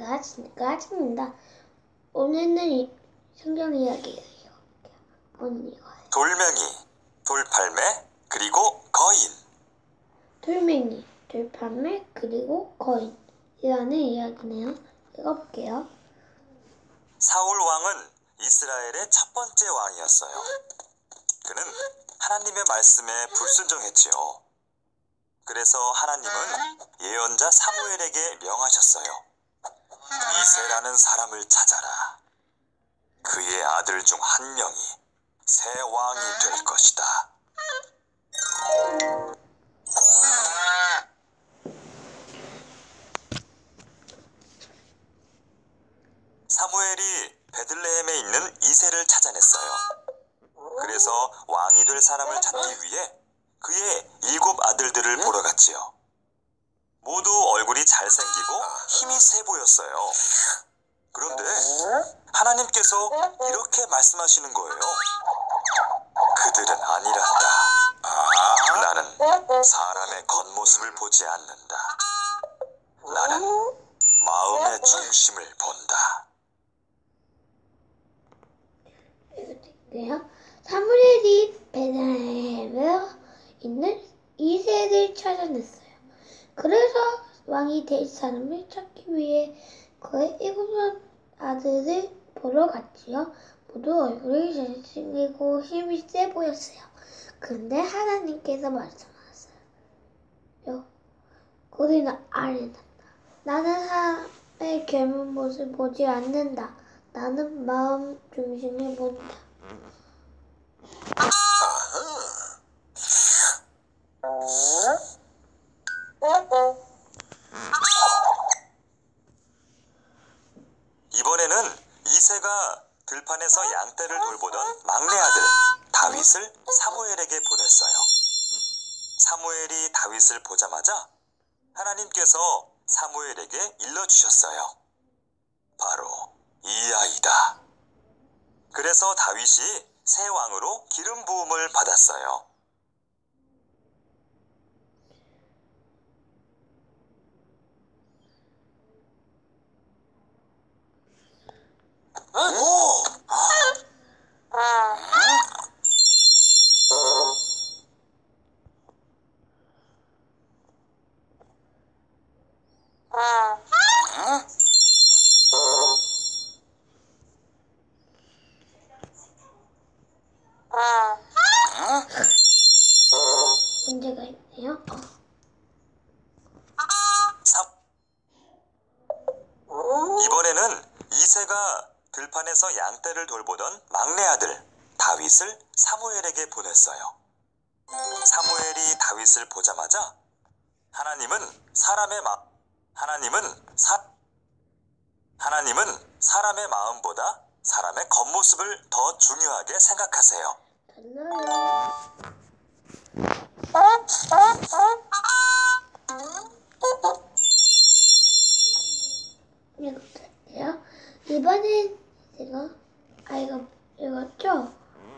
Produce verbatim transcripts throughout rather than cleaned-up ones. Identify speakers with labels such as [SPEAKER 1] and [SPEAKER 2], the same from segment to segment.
[SPEAKER 1] 가집니다. 오늘은 이 성경 이야기를 읽어볼게요. 오늘 이거예요.
[SPEAKER 2] 돌멩이, 돌팔매, 그리고 거인.
[SPEAKER 1] 돌멩이, 돌팔매, 그리고 거인이라는 이야기네요. 읽어볼게요.
[SPEAKER 2] 사울 왕은 이스라엘의 첫 번째 왕이었어요. 그는 하나님의 말씀에 불순종했지요. 그래서 하나님은 예언자 사무엘에게 명하셨어요. 이새라는 사람을 찾아라. 그의 아들 중 한 명이 새 왕이 될 것이다. 사무엘이 베들레헴에 있는 이새를 찾아냈어요. 그래서 왕이 될 사람을 찾기 위해 그의 일곱 아들들을 보러 갔지요. 모두 얼굴이 잘생기고 힘이 세 보였어요. 그런데 하나님께서 이렇게 말씀하시는 거예요. 그들은 아니란다. 아, 나는 사람의 겉모습을 보지 않는다. 나는 마음의 중심을 본다.
[SPEAKER 1] 읽어드릴게요. 사무엘이 베들레헴에 있는 이새를 찾아냈어요. 그래서 왕이 될 사람을 찾기 위해 그의 일곱 아들을 보러 갔지요. 모두 얼굴이 잘생기고 힘이 세 보였어요. 그런데 하나님께서 말씀하셨어요. 우리는 아니다. 나는 사람의 젊은 모습을 보지 않는다. 나는 마음 중심을 본다.
[SPEAKER 2] 이번에는 이새가 들판에서 양떼를 돌보던 막내 아들 다윗을 사무엘에게 보냈어요. 사무엘이 다윗을 보자마자 하나님께서 사무엘에게 일러주셨어요. 바로 이 아이다. 그래서 다윗이 새 왕으로 기름 부음을 받았어요. 오!
[SPEAKER 1] 문제가 있네요.
[SPEAKER 2] 이번에는 이새가 들판에서 양떼를 돌보던 막내 아들 다윗을 사무엘에게 보냈어요. 사무엘이 다윗을 보자마자 하나님은 사람의 마 하나님은 사 하나님은 사람의 마음보다 사람의 겉모습을 더 중요하게 생각하세요.
[SPEAKER 1] 달라요. 읽어볼게요. 이번엔 제가 아 이거 읽었죠?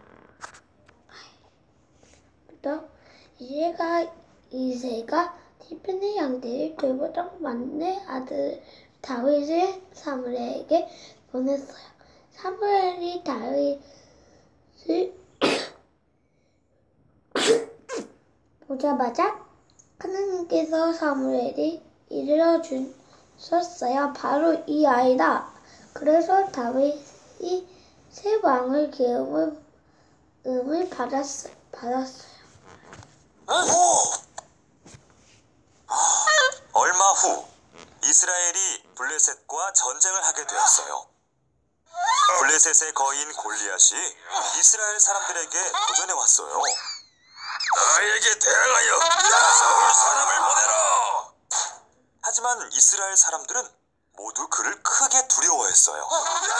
[SPEAKER 1] 부터 이새가 이새가 티프네 양떼를 돌보던 막내 아들 다윗을 사무엘에게 보냈어요. 사무엘이 다윗을 보자마자 하나님께서 사무엘이 일러주셨어요. 바로 이 아이다. 그래서 다윗이 새 왕을 기름을 음을 받았, 받았어요.
[SPEAKER 2] 얼마 후 이스라엘이 블레셋과 전쟁을 하게 되었어요. 블레셋의 거인 골리앗이 이스라엘 사람들에게 도전해 왔어요. 나에게 대항하여 사울 사람을 보내라. 하지만 이스라엘 사람들은 모두 그를 크게 두려워했어요.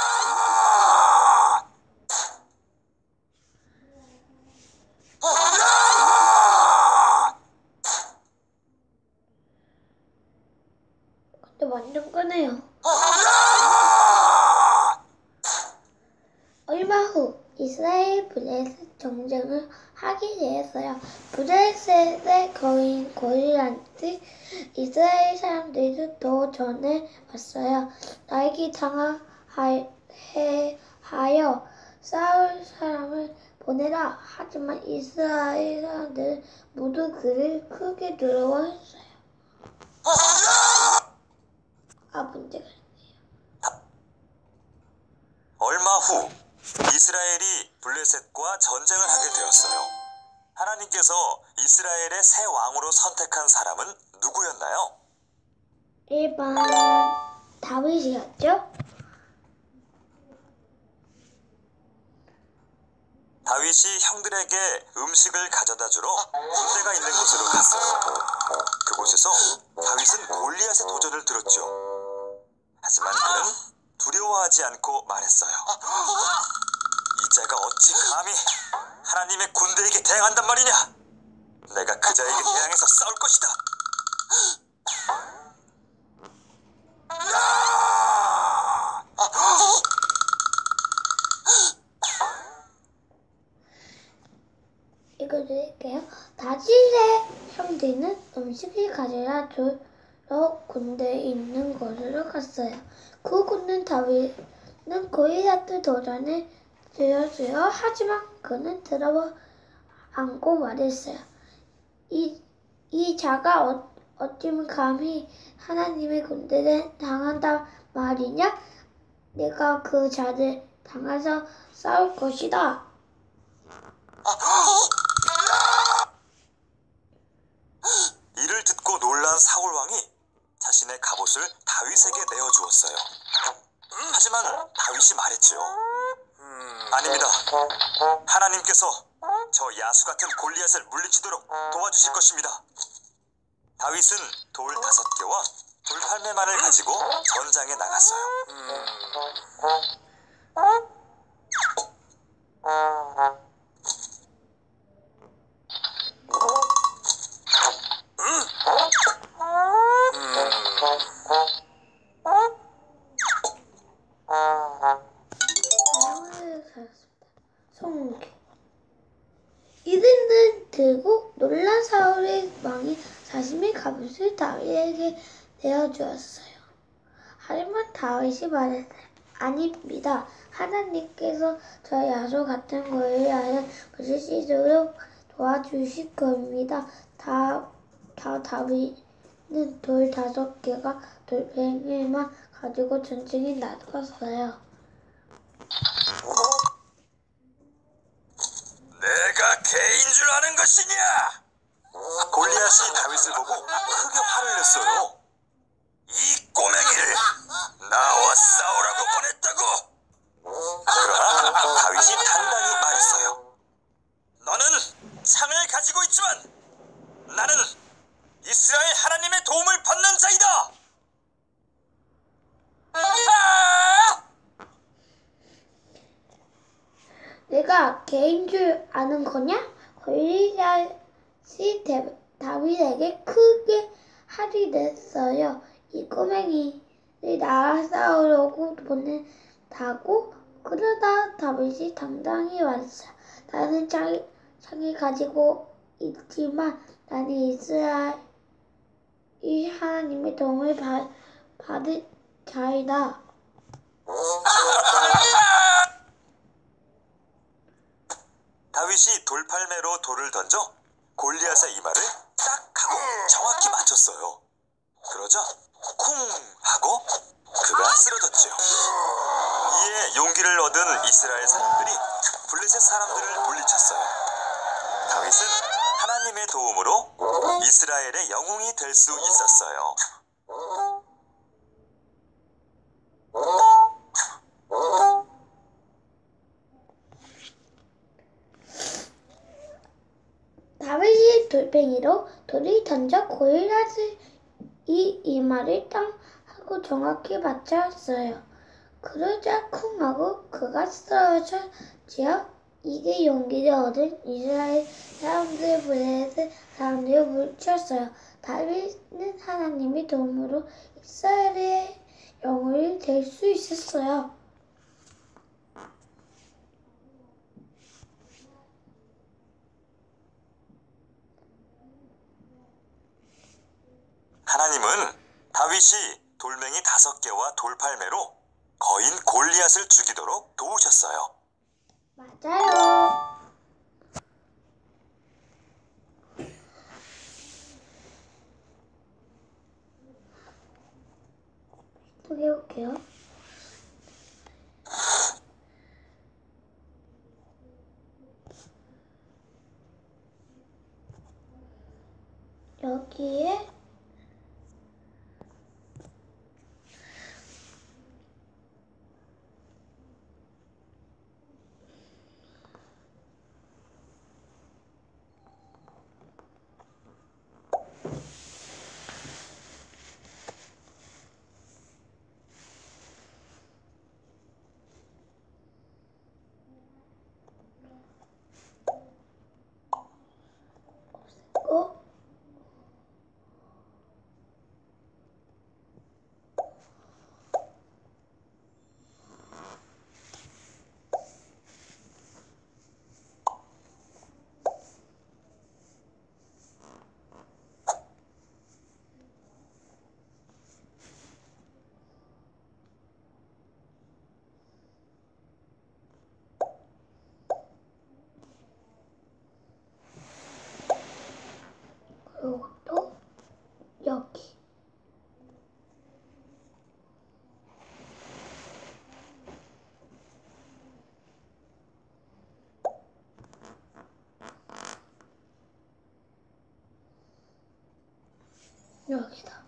[SPEAKER 1] 근데 완전 끄네요. 얼마 후 이스라엘 블레셋 전쟁을 하게 되었어요. 블레셋의 거인 골리앗을 이스라엘 사람들도 더 전에 왔어요. 나에게 당하여 싸울 사람을 보내라. 하지만 이스라엘 사람들은 모두 그를 크게 두려워했어요. 아, 문제가 있네요.
[SPEAKER 2] 얼마 후 이스라엘이 블레셋과 전쟁을 하게 되었어요. 하나님께서 이스라엘의 새 왕으로 선택한 사람은 누구였나요?
[SPEAKER 1] 일 번 다윗이었죠?
[SPEAKER 2] 다윗이 형들에게 음식을 가져다 주러 군대가 있는 곳으로 갔어요. 그곳에서 다윗은 골리앗의 도전을 들었죠. 하지만 그는 두려워하지 않고 말했어요. 이 자가 어찌 감히 하나님의 군대에게 대항한단 말이냐? 내가 그 자에게 대항해서 싸울 것이다.
[SPEAKER 1] 읽어드릴게요. 다윗의 형제는 음식을 가져다 주러 군대에 있는 곳으로 갔어요. 그 군대 다윗은 골리앗 도전에 들었어요. 하지만 그는 들어와 안고 말했어요. 이, 이 자가 어, 어찌면 감히 하나님의 군대를 당한단 말이냐? 내가 그 자를 당해서 싸울 것이다.
[SPEAKER 2] 이를 듣고 놀란 사울 왕이 자신의 갑옷을 다윗에게 내어주었어요. 하지만 다윗이 말했죠. 아닙니다. 하나님께서 저 야수 같은 골리앗을 물리치도록 도와주실 것입니다. 다윗은 돌 다섯 개와 돌팔매만을 가지고 전장에 나갔어요.
[SPEAKER 1] 성계. 이들은 들고 놀란 사울의 왕이 자신의 갑옷을 다윗에게 내어주었어요. 하지만 다윗이 말했어요. 아닙니다. 하나님께서 저 야수 같은 골리앗을 물리치도록 도와주실 겁니다. 다, 다 다윗은 돌 다섯 개가 돌멩이만 가지고 전쟁에 나갔어요.
[SPEAKER 2] 내가 개인 줄 아는 것이냐? 골리앗이 다윗을 보고 크게 화를 냈어요. 이 꼬맹이를 나와 싸우라고 보냈다고. 그러나 다윗이 단단히 말했어요. 너는 창을 가지고 있지만 나는 이스라엘 하나님의 도움을 받는 자이다.
[SPEAKER 1] 내가 개인 줄 아는 거냐? 골리앗이 다윗에게 크게 화를 냈어요. 이 꼬맹이를 나와 싸우려고 보낸다고? 그러다 다윗이 당당히 말했어요. 나는 창, 창을 가지고 있지만 나는 이스라엘 이 하나님의 도움을 받, 받을 자이다.
[SPEAKER 2] 다윗이 돌팔매로 돌을 던져 골리앗의 이마를 딱 하고 정확히 맞췄어요. 그러자 쿵 하고 그가 쓰러졌죠. 이에 용기를 얻은 이스라엘 사람들이 블레셋 사람들을 물리쳤어요. 다윗은 하나님의 도움으로 이스라엘의 영웅이 될 수 있었어요.
[SPEAKER 1] 다윗이 돌멩이로 돌을 던져 골리앗의 이 이마를 땅 하고 정확히 맞췄어요. 그러자 쿵 하고 그가 쓰러졌지요. 이게 용기를 얻은 이스라엘 사람들 블레셋 사람들을 물리쳤어요. 다윗은 하나님의 도움으로 이스라엘의 영웅이 될 수 있었어요.
[SPEAKER 2] 하나님은 다윗이 돌멩이 다섯 개와 돌팔매로 거인 골리앗을 죽이도록 도우셨어요.
[SPEAKER 1] 맞아요. 또 해볼게요. 여기에 없애고 그리고 또 여기 여기다.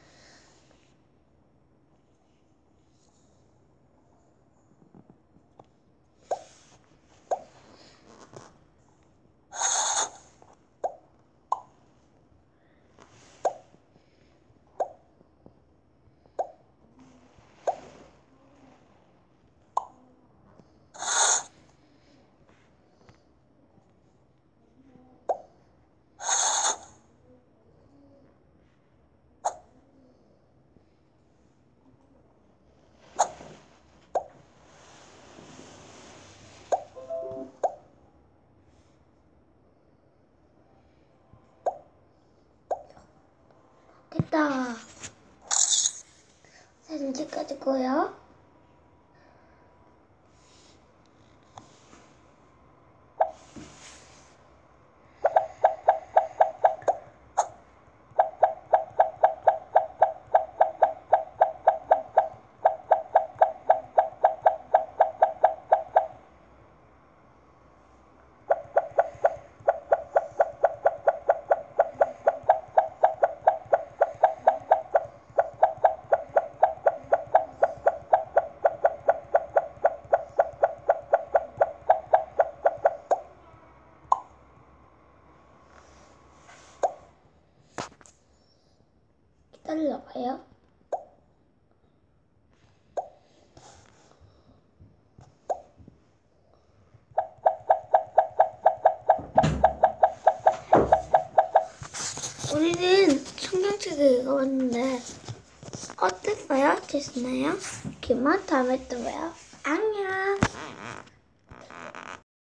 [SPEAKER 1] 됐다. 사진 찍어주고요. 기다려봐요. 우리는 성경책을 읽어봤는데 어땠어요? 됐나요? 그만 다음에 또 봐요. 안녕.